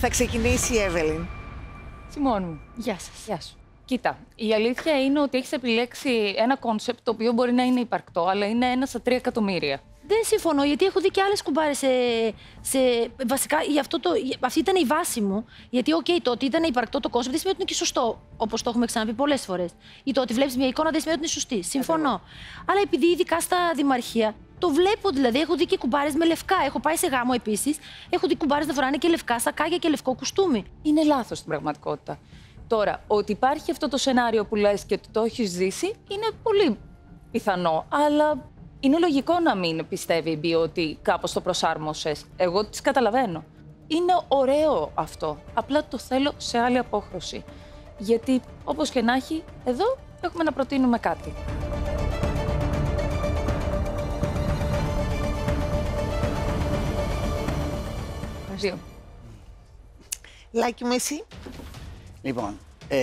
Θα ξεκινήσει η Εύελιν. Σιμών μου, Γεια σας. γεια σου. Κοίτα, η αλήθεια είναι ότι έχεις επιλέξει ένα κόνσεπτ το οποίο μπορεί να είναι υπαρκτό, αλλά είναι 1 στα 3 εκατομμύρια. Δεν συμφωνώ, γιατί έχω δει και άλλες κουμπάρες βασικά, αυτή ήταν η βάση μου. Γιατί, το ότι ήταν υπαρκτό το κόνσεπτ δεν σημαίνει ότι είναι και σωστό, όπως το έχουμε ξαναπεί πολλές φορές. Ή το ότι βλέπεις μια εικόνα δεν σημαίνει ότι είναι σωστή. Συμφωνώ. Αλλά επειδή ειδικά στα δημαρχία το βλέπω, δηλαδή, έχω δει και κουμπάρες με λευκά. Έχω πάει σε γάμο επίσης. Έχω δει κουμπάρες να φοράνε και λευκά σακάκια και λευκό κουστούμι. Είναι λάθος στην πραγματικότητα. Τώρα, ότι υπάρχει αυτό το σενάριο που λες και ότι το έχεις ζήσει, είναι πολύ πιθανό. Αλλά είναι λογικό να μην πιστεύει η Μπίο ότι κάπως το προσάρμοσες. Εγώ τις καταλαβαίνω. Είναι ωραίο αυτό. Απλά το θέλω σε άλλη απόχρωση. Γιατί, όπως και να έχει, εδώ έχουμε να προτείνουμε κάτι. Δύο. Λάκη μου, εσύ. Λοιπόν,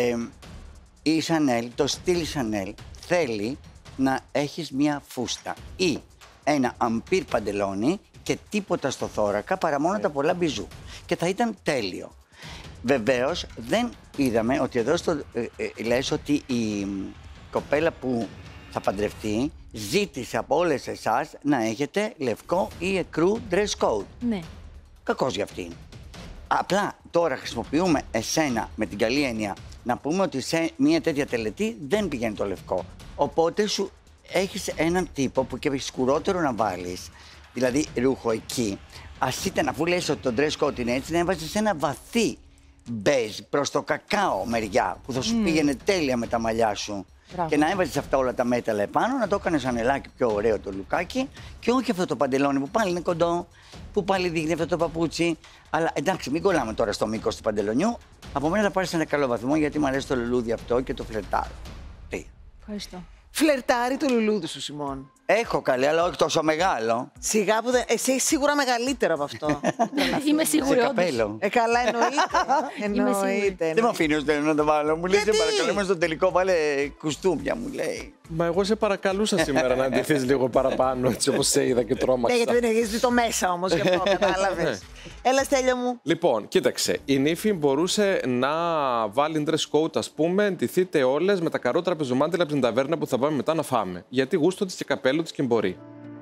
η Chanel, το στυλ Chanel θέλει να έχεις μία φούστα ή ένα αμπίρ παντελόνι και τίποτα στο θώρακα παρά μόνο τα πολλά μπιζού. Και θα ήταν τέλειο. Βεβαίως δεν είδαμε ότι εδώ λες ότι η κοπέλα που θα παντρευτεί ζήτησε από όλες εσάς να έχετε λευκό ή εκρού dress code. Ναι. Κακός για αυτήν. Απλά τώρα χρησιμοποιούμε εσένα με την καλή έννοια να πούμε ότι σε μια τέτοια τελετή δεν πηγαίνει το λευκό. Οπότε σου έχεις έναν τύπο που και σκουρότερο να βάλεις, δηλαδή ρούχο εκεί. Ας ήταν, αφού λες ότι το dress code είναι έτσι, να έβαζες ένα βαθύ μπέζ προς το κακάο μεριά που θα σου πήγαινε τέλεια με τα μαλλιά σου. Μπράβο. Και να έβαζες αυτά όλα τα μέταλλα επάνω, να το έκανες ανελάκι πιο ωραίο το λουκάκι και όχι αυτό το παντελόνι που πάλι είναι κοντό, που πάλι δείχνει αυτό το παπούτσι. Αλλά εντάξει, μην κολλάμε τώρα στο μήκος του παντελονιού. Από μένα θα πάρεις ένα καλό βαθμό γιατί μου αρέσει το λουλούδι αυτό και το φλερτάρω. Τι. Ευχαριστώ. Φλερτάρει το λουλούδι σου, Σιμών. Έχω καλέ, αλλά όχι τόσο μεγάλο. Σιγά που δεν. Εσύ έχεις σίγουρα μεγαλύτερο από αυτό. Είμαι Σε σίγουρη, όντως. καπέλο. Καλά, εννοείται. Δεν με αφήνει ώστε να το βάλω. Μου λέει σε Γιατί? παρακαλώ, είμαι στο τελικό, βάλε κουστούμια, μου λέει. Μα εγώ σε παρακαλούσα σήμερα να ντυθείς λίγο παραπάνω, έτσι όπως σε είδα και τρόμαξα. Ναι, γιατί δεν έχεις δει το μέσα όμως, γι' αυτό κατάλαβες. Έλα, Στέλιο μου. Λοιπόν, κοίταξε, η νύφη μπορούσε να βάλει dress code, ας πούμε, ντυθείτε όλες με τα καρότρα πεζομάντιλα από την ταβέρνα που θα πάμε μετά να φάμε. Γιατί γούστο της και καπέλο της και μπορεί.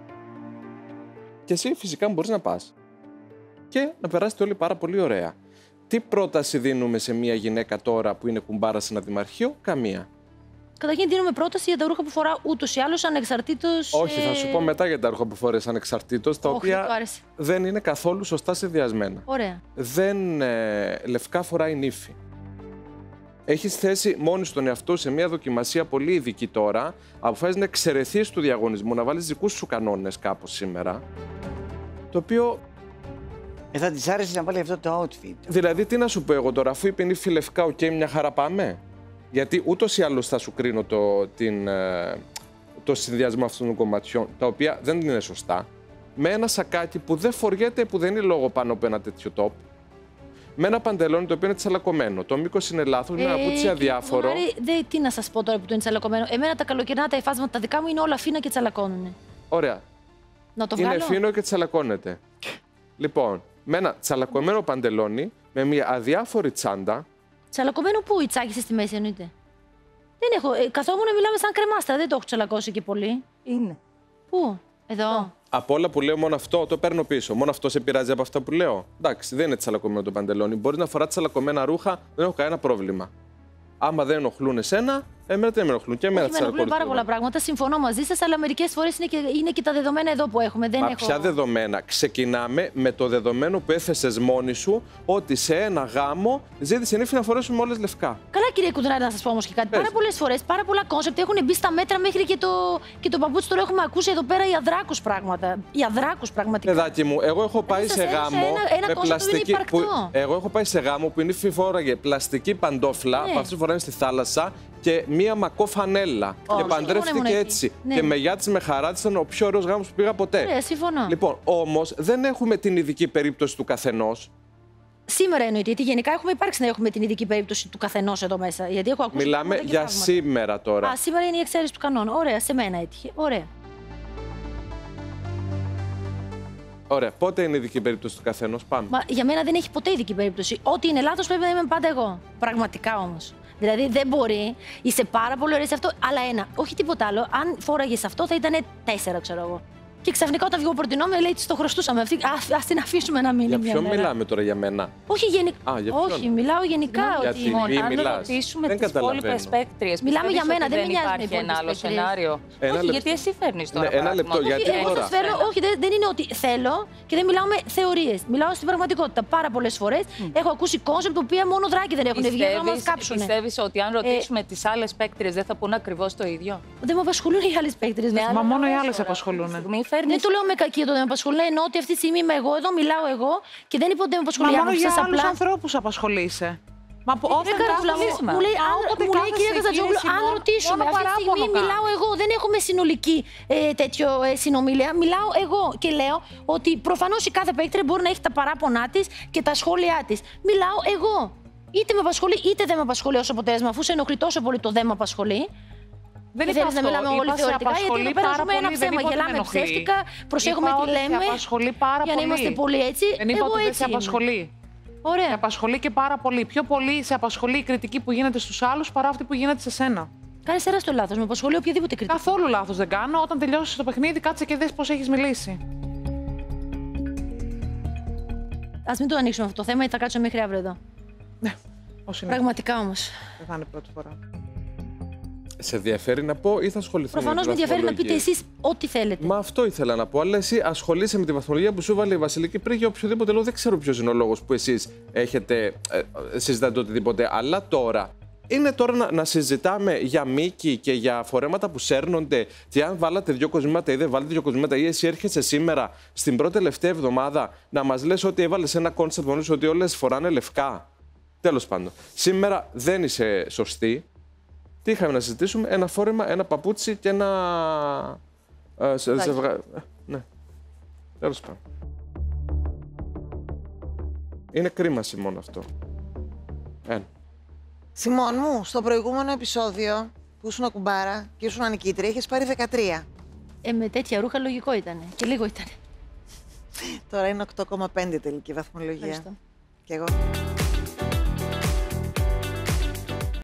Και εσύ φυσικά μπορείς να πας. Και να περάσετε όλοι πάρα πολύ ωραία. Τι πρόταση δίνουμε σε μια γυναίκα τώρα που είναι κουμπάρα σε ένα δημαρχείο? Καμία. Καταρχήν δίνουμε πρόταση για τα ρούχα που φορά ούτως ή άλλως ανεξαρτήτως. Όχι, θα σου πω μετά για τα ρούχα που φορές ανεξαρτήτως, τα Όχι, οποία δεν του άρεσε. δεν είναι καθόλου σωστά συνδυασμένα. Ωραία. Δεν λευκά φοράει νύφη. Έχεις θέσει μόνη στον εαυτό σε μια δοκιμασία πολύ ειδική τώρα, αποφάσισες να εξαιρεθείς του διαγωνισμού, να βάλεις δικούς σου κανόνες κάπως σήμερα, το οποίο... Θα της άρεσε να βάλει αυτό το outfit. Δηλαδή, τι να σου πω εγώ τώρα, αφού είπε νύφη λευκά, μια χαρά πάμε. Γιατί ούτως ή άλλως θα σου κρίνω το συνδυασμό αυτών των κομματιών, τα οποία δεν είναι σωστά, με ένα σακάκι που δεν φοριέται, που δεν είναι λόγο πάνω από ένα τέτοιο top, με ένα παντελόνι το οποίο είναι τσαλακωμένο. Το μήκος είναι λάθος, με ένα παπούτσι αδιάφορο. Τι να σας πω τώρα που το είναι τσαλακωμένο. Εμένα τα καλοκαιρινά τα υφάσματα τα δικά μου είναι όλα φίνα και τσαλακώνουνε. Ωραία. Να το βγάλω. Είναι φίνο και τσαλακώνεται. Λοιπόν, με ένα τσαλακωμένο παντελόνι, με μια αδιάφορη τσάντα. Τσαλακωμένο πού, η τσάκισε στη μέση εννοείται? Δεν έχω. Καθόμουν να μιλάμε σαν κρεμάστα, δεν το έχω τσαλακώσει και πολύ. Είναι. Πού, εδώ. Από όλα που λέω, μόνο αυτό το παίρνω πίσω. Μόνο αυτό σε πειράζει από αυτά που λέω? Εντάξει, δεν είναι τσαλακωμένο το παντελόνι. Μπορεί να φορά τσαλακωμένα ρούχα, δεν έχω κανένα πρόβλημα. Άμα δεν ενοχλούν εσένα, εμένα δεν με ενοχλούν. Και εμένα Όχι, με ενοχλούν πάρα πολλά πράγματα. Συμφωνώ μαζί σας, αλλά μερικές φορές είναι και τα δεδομένα εδώ που έχουμε. Δεν Μα έχω... ποια δεδομένα? Ξεκινάμε με το δεδομένο που έθεσες μόνη σου, ότι σε ένα γάμο ζήτησε νύφη να φορέσουμε όλες λευκά. Καλά, κύριε Κουδουνάρη, να σας πω όμως και κάτι. Πες. Πάρα πολλές φορές, πάρα πολλά κόνσεπτ έχουν μπει στα μέτρα μέχρι και το παπούτσι τώρα έχουμε ακούσει εδώ πέρα για δράκους πράγματα. Για δράκους πραγματικά. Παιδάκι μου, εγώ έχω πάει σας σε έδωσα γάμο ένα με κόνσεπτ που πλαστική. είναι υπαρκτό. Εγώ έχω πάει σε γάμο που η νύφη φόραγε πλαστική παντόφλα, Ναι. που αυτές φοράνε στη θάλασσα, και μία μακό φανέλα. Και παντρεύτηκε ήμουν εκεί. έτσι. Ναι. Και με γιά της, με χαρά της, ήταν ο πιο ωραίος γάμος που πήγα ποτέ. Ωραία, συμφωνώ. Λοιπόν, όμως δεν έχουμε την ειδική περίπτωση του καθενός. Σήμερα εννοείται, γιατί γενικά έχουμε υπάρξει να έχουμε την ειδική περίπτωση του καθενός εδώ μέσα. Γιατί έχω ακούσει Μιλάμε πράγματα και για πράγματα. σήμερα τώρα. Α, σήμερα είναι η εξαίρεση του κανόνα. Ωραία, σε μένα έτυχε. Ωραία. Ωραία. Πότε είναι η ειδική περίπτωση του καθενός? Πάμε. Μα για μένα δεν έχει ποτέ ειδική περίπτωση. Ό,τι είναι λάθος πρέπει να είμαι πάντα εγώ. Πραγματικά όμως. Δηλαδή δεν μπορεί, είσαι πάρα πολύ ωραία σε αυτό, αλλά ένα. Όχι τίποτα άλλο. Αν φόραγες αυτό θα ήταν 4, ξέρω εγώ. Και ξαφνικά όταν βγω πορτινό με λέει: το χρωστούσαμε. Ας την αφήσουμε να μείνει Για μια ποιον μέρα. μιλάμε τώρα, για μένα? Όχι γενικά. Για ποιον? Όχι, μιλάω γενικά. Γιατί ότι... μη Αν μιλάς. ρωτήσουμε Δεν τις καταλαβαίνω. υπόλοιπες παίκτριες, Μιλάμε πιστεύεις για μένα, ότι δεν με νοιάζει με υπάρχει ένα άλλο υπόλοιπες σενάριο? Ένα Όχι, λεπτό. γιατί εσύ φέρνεις τώρα. Ναι, ένα λεπτό, παράδειγμα. γιατί Εγώ τώρα? σας φέρνω, όχι, δεν είναι ότι θέλω και δεν μιλάω με θεωρίες. Μιλάω στην πραγματικότητα. Πάρα πολλές φορές έχω ακούσει κόνσεπτ που οποία μόνο δράκι δεν έχουν βγει να μας κάψουν. Πιστεύεις ότι αν ρωτήσουμε τις άλλες παίκτριες δεν θα πούνε ακριβώς το ίδιο? Δεν με απασχολούν οι άλλες παίκτριες. Ναι, Μα αλλά μόνο οι τώρα, άλλες τώρα, απασχολούν. αυτή τη στιγμή Δεν φέρνεις- το λέω με κακία το δεν με απασχολούν. Εννοώ ότι αυτή τη στιγμή είμαι εγώ εδώ, μιλάω εγώ και δεν είπα ότι με Μα απασχολεί. μόνο για Σας άλλους απλά. ανθρώπους απασχολείσαι. Μα όταν Καρδούλα μου, κάθεσαι- μου λέει, όποτε μου λέει η κυρία κάθεσαι, Καζατζόγλου, κύριε αν Σιμών, ρωτήσουμε, μόνο αυτή τη στιγμή παράπονο μιλάω εγώ, δεν έχουμε συνολική συνομιλία. Μιλάω εγώ και λέω ότι προφανώς η κάθε παίκτρια μπορεί να έχει τα παράπονά της και τα σχόλιά της. Μιλάω εγώ. Είτε με απασχολεί είτε δεν με απασχολεί ως αποτέλεσμα, αφού σε ενοχλεί τόσο πολύ το δεν με απασχολεί. Δεν Και είπα θέλεις να αυτό. μιλάμε όλοι Είπα, σε θεωρητικά, γιατί απασχολεί εδώ πέρα πάρα ζούμε ένα πολύ, δεν ψέμα. είπα ότι με Γελάμε ενοχλεί. ψεύτικα, προσέχουμε Είπα τι ότι λέμε. σε απασχολεί πάρα Για να πολύ. είμαστε πολύ έτσι. Δεν είπα Εγώ ότι δεν έτσι σε είμαι. απασχολεί. Σε Ωραία. απασχολεί και πάρα πολύ. Πιο πολύ σε απασχολεί η κριτική που γίνεται στους άλλους παρά αυτή που γίνεται σε σένα. Κάνεις τεράστιο λάθος. Με απασχολεί οποιαδήποτε κριτική. Καθόλου λάθος δεν κάνω. Όταν τελειώσεις το παιχνίδι, κάτσε και δες πώς έχεις μιλήσει. Ας μην το ανοίξουμε αυτό το θέμα, γιατί θα κάτσω μέχρι αύριο εδώ. Ναι, πώς είναι. Πραγματικά όμως. Δεν θα είναι πρώτη φορά. Σε ενδιαφέρει να πω ή θα ασχοληθούμε Προφανώς με με τη ενδιαφέρει να πείτε βαθμολογία? εσείς ό,τι θέλετε. Μα αυτό ήθελα να πω. Αλλά εσύ ασχολείσαι με τη βαθμολογία που σου βάλε η Βασιλική πριν για οποιοδήποτε λόγο. Δεν ξέρω ποιος είναι ο λόγος που εσείς έχετε συζητάτε οτιδήποτε. Αλλά τώρα είναι τώρα να συζητάμε για μήκη και για φορέματα που σέρνονται. Και αν βάλατε 2 κοσμήματα ή δεν βάλετε 2 κοσμήματα, ή εσύ έρχεσαι σήμερα στην πρώτη τελευταία εβδομάδα να μας λες ότι έβαλες ένα κόνσεπτ μόνο ότι όλες φοράνε λευκά. Τέλος πάντων. Σήμερα δεν είσαι σωστή. Τι είχαμε να συζητήσουμε? Ένα φόρεμα, ένα παπούτσι και ένα. Ναι. Τέλος πάντων. Είναι κρίμα, Σιμών, αυτό. Ένα. Σιμών μου, στο προηγούμενο επεισόδιο που ήσουν κουμπάρα και ήσουν νικήτρια, είχες πάρει 13. Με τέτοια ρούχα λογικό ήταν. Και λίγο ήταν. Τώρα είναι 8,5 τελική βαθμολογία. Ευχαριστώ. Και εγώ.